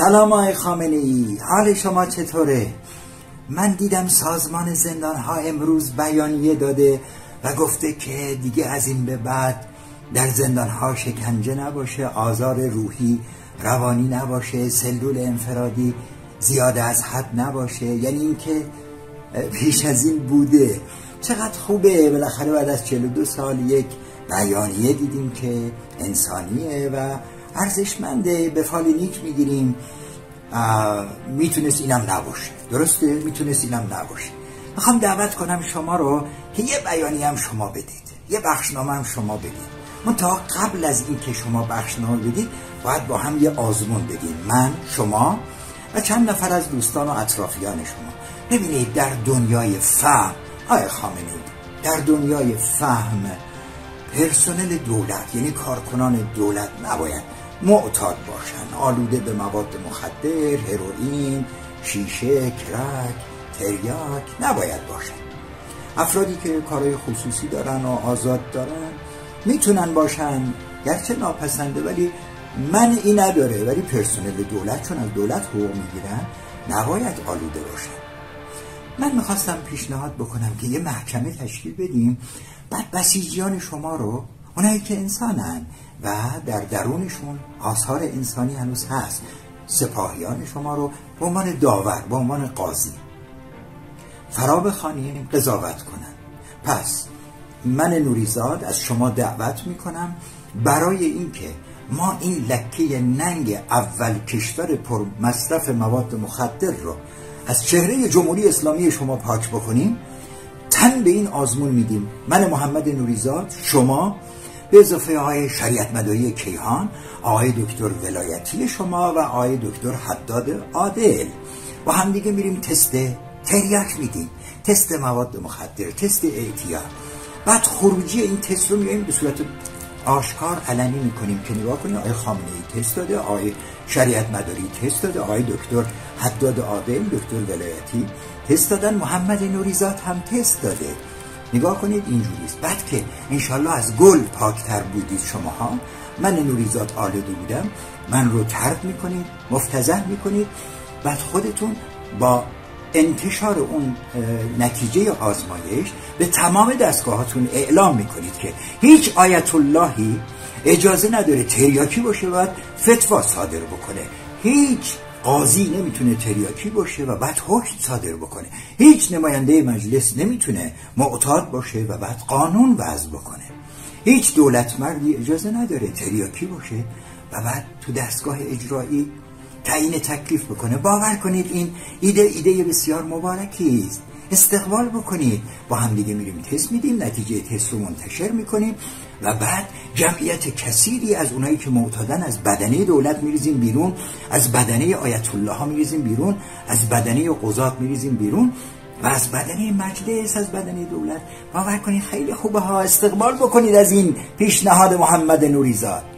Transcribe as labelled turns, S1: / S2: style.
S1: سلام آقای خامنه‌ای، حال شما چطوره؟ من دیدم سازمان زندان‌ها امروز بیانیه داده و گفته که دیگه از این به بعد در زندان‌ها شکنجه نباشه، آزار روحی روانی نباشه، سلول انفرادی زیاده از حد نباشه. یعنی این که پیش از این بوده. چقدر خوبه، بالاخره بعد از 42 سال یک بیانیه دیدیم که انسانیه و ارزشمنده، به فال نیک میگیریم. میتونست اینم نباشه، درسته؟ میتونست اینم نباشه. میخوام دعوت کنم شما رو که یه بیانیه هم شما بدید، یه بخشنامه هم شما بدید. منتها قبل از این که شما بخشنامه بدید باید با هم یه آزمون بدید، من، شما و چند نفر از دوستان و اطرافیان شما. ببینید در دنیای فهم، آقای خامنه‌ای، در دنیای فهم پرسنل دولت، یعنی کارکنان دولت نباید معتاد باشن، آلوده به مواد مخدر، هروئین، شیشه، کرک، تریاک نباید باشن. افرادی که کارهای خصوصی دارن و آزاد دارن میتونن باشن، گرچه ناپسنده ولی منعی نداره، ولی پرسنل دولت چون از دولت حقوق میگیرن نباید آلوده باشن. من میخواستم پیشنهاد بکنم که یه محکمه تشکیل بدیم، بعد بسیجیان شما رو، اونایی که انسانن و در درونشون آثار انسانی هنوز هست، سپاهیان شما رو به عنوان داور، به عنوان قاضی فرا بخوانیم، قضاوت کنن. پس من نوریزاد از شما دعوت میکنم برای اینکه ما این لکه ننگ اول کشور پر مصرف مواد مخدر رو از چهره جمهوری اسلامی شما پاک بکنیم، تن به این آزمون میدیم. من محمد نوریزاد، شما به اضافه آقای شریعت مداری کیهان، آقای دکتر ولایتی شما و آقای دکتر حداد عادل با هم دیگه میریم تست تریاک میدیم، تست مواد مخدر، تست اعتیاد. بعد خروجی این تست رو میایم به صورت آشکار علنی میکنیم که نگاه کنید آقای خامنه‌ای تست داده، آقای شریعت مداری تست داده، آقای دکتر حداد عادل، دکتر ولایتی تست دادن، محمد نوریزاد هم تست داده. نگاه کنید اینجوریست. بعد که انشالله از گل پاکتر بودید شماها، من نوریزاد آلوده بودم، من رو طرد میکنید، مفتضح میکنید، بعد خودتون با انتشار اون نتیجه آزمایش به تمام دستگاهاتون اعلام میکنید که هیچ آیت اللهی اجازه نداره تریاکی باشه و فتوا صادر بکنه، هیچ قاضی نمیتونه تریاکی باشه و بعد حکم صادر بکنه، هیچ نماینده مجلس نمیتونه معتاد باشه و بعد قانون وضع بکنه، هیچ دولت مردی اجازه نداره تریاکی باشه و بعد تو دستگاه اجرایی تعیین تکلیف بکنه. باور کنید این ایده بسیار مبارکی است. استقبال بکنید. با هم دیگه میریم تست میدیم، نتیجه تست رو منتشر میکنیم و بعد جمعیت کثیری از اونایی که معتادن از بدنه دولت میریزیم بیرون، از بدنه آیت الله ها میریزیم بیرون، از بدنه قضات میریزیم بیرون و از بدنه مجلس، از بدنه دولت. باور کنید خیلی خوبه ها. استقبال بکنید از این پیشنهاد محمد نوریزاد.